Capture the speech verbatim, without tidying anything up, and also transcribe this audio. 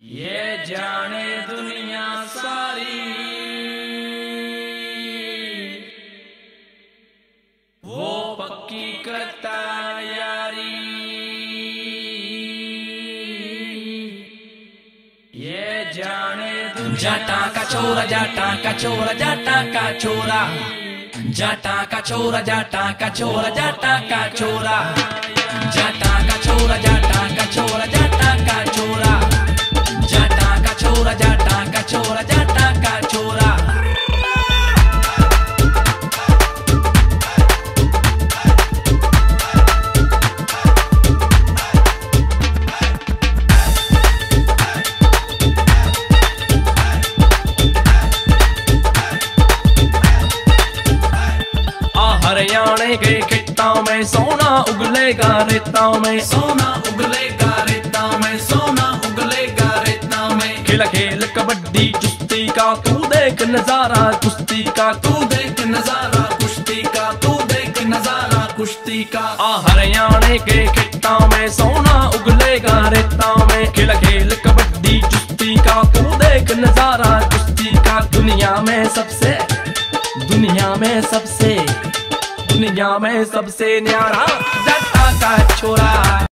ये जाने दुनिया सारी वो पक्की करता यारी। ये जाने जाटा का छोरा जाटा का छोरा जाटा का छोरा जाटा का छोरा जाटा का छोरा जाटा का छोरा जाटा का छोरा जाटा का छोरा जाटा का छोरा जाटा का छोरा जाटा का छोरा जाटा का छोरा। हरियाणे के खेतों में सोना उगलेगा रेता में सोना उगलेगा रेता में सोना उगलेगा रेता में। खेल खेल कबड्डी कुश्ती का तू देख नजारा कुश्ती का तू देख नजारा कुश्ती का तू देख नजारा कुश्ती का। आ हरियाणे के खेतों में सोना उगलेगा रेता में खेल खेल कबड्डी कुश्ती का तू देख नजारा कुश्ती का। दुनिया में सबसे दुनिया में सबसे दुनिया में सबसे न्यारा जाटा का छोरा।